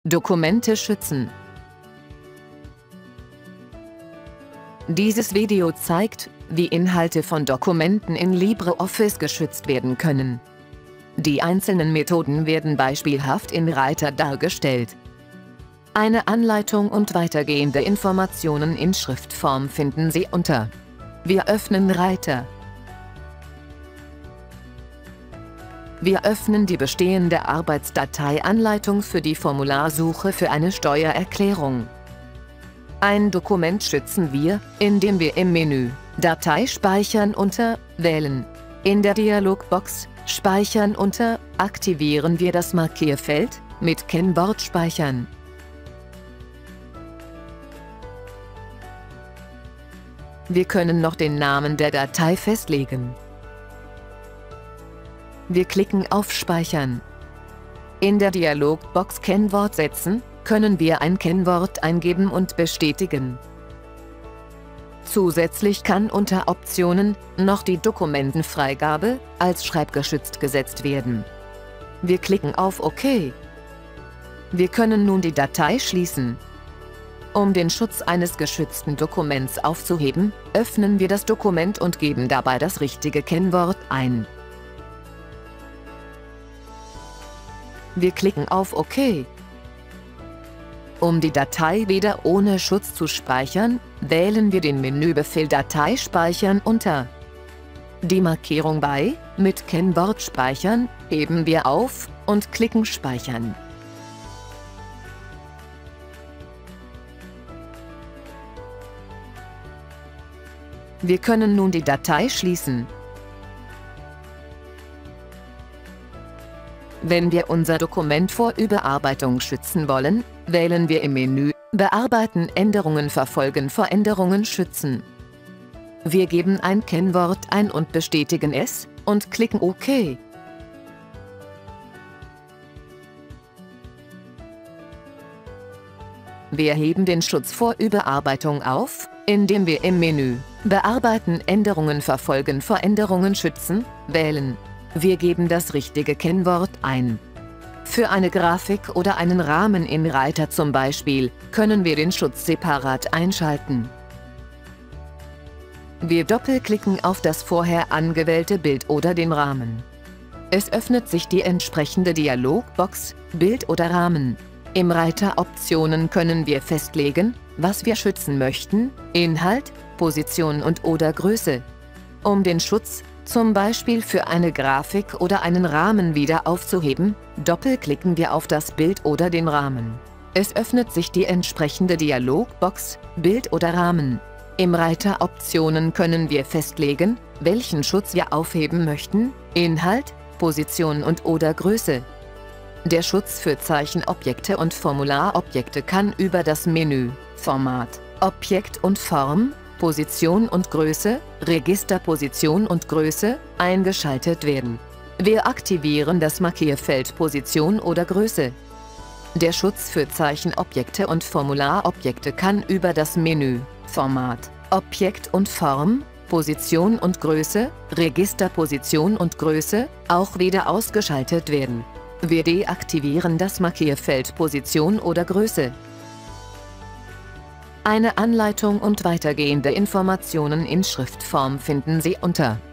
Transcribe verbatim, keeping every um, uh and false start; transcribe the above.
Dokumente schützen. Dieses Video zeigt, wie Inhalte von Dokumenten in LibreOffice geschützt werden können. Die einzelnen Methoden werden beispielhaft in Reiter dargestellt. Eine Anleitung und weitergehende Informationen in Schriftform finden Sie unter Wir öffnen Reiter. Wir öffnen die bestehende Arbeitsdatei Anleitung für die Formularsuche für eine Steuererklärung. Ein Dokument schützen wir, indem wir im Menü Datei speichern unter Wählen. In der Dialogbox Speichern unter aktivieren wir das Markierfeld mit Kennwort speichern. Wir können noch den Namen der Datei festlegen. Wir klicken auf Speichern. In der Dialogbox Kennwort setzen können wir ein Kennwort eingeben und bestätigen. Zusätzlich kann unter Optionen noch die Dokumentenfreigabe als schreibgeschützt gesetzt werden. Wir klicken auf OK. Wir können nun die Datei schließen. Um den Schutz eines geschützten Dokuments aufzuheben, öffnen wir das Dokument und geben dabei das richtige Kennwort ein. Wir klicken auf OK. Um die Datei wieder ohne Schutz zu speichern, wählen wir den Menübefehl Datei speichern unter. Die Markierung bei mit Kennwort speichern heben wir auf und klicken Speichern. Wir können nun die Datei schließen. Wenn wir unser Dokument vor Überarbeitung schützen wollen, wählen wir im Menü Bearbeiten, Änderungen verfolgen, vor Änderungen schützen. Wir geben ein Kennwort ein und bestätigen es und klicken OK. Wir heben den Schutz vor Überarbeitung auf, indem wir im Menü Bearbeiten, Änderungen verfolgen, vor Änderungen schützen wählen. Wir geben das richtige Kennwort ein. Für eine Grafik oder einen Rahmen in Reiter zum Beispiel können wir den Schutz separat einschalten. Wir doppelklicken auf das vorher angewählte Bild oder den Rahmen. Es öffnet sich die entsprechende Dialogbox Bild oder Rahmen. Im Reiter Optionen können wir festlegen, was wir schützen möchten, Inhalt, Position und/oder Größe. Um den Schutz zum Beispiel für eine Grafik oder einen Rahmen wieder aufzuheben, doppelklicken wir auf das Bild oder den Rahmen. Es öffnet sich die entsprechende Dialogbox Bild oder Rahmen. Im Reiter Optionen können wir festlegen, welchen Schutz wir aufheben möchten, Inhalt, Position und/oder Größe. Der Schutz für Zeichenobjekte und Formularobjekte kann über das Menü Format, Objekt und Form, Position und Größe, Register Position und Größe eingeschaltet werden. Wir aktivieren das Markierfeld Position oder Größe. Der Schutz für Zeichenobjekte und Formularobjekte kann über das Menü Format, Objekt und Form, Position und Größe, Register Position und Größe auch wieder ausgeschaltet werden. Wir deaktivieren das Markierfeld Position oder Größe. Eine Anleitung und weitergehende Informationen in Schriftform finden Sie unter